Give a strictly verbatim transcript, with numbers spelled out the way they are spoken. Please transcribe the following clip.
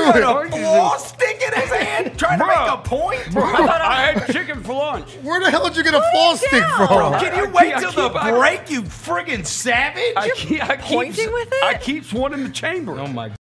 doing? A floor stick in his hand, trying to make a point. Bro, I had chicken for lunch. Where the hell did you get a floor stick from? Can you I wait keep- till I the keep- I- break, you friggin' savage? I keep, I keep, pointing with it? I keep one in the chamber. Oh my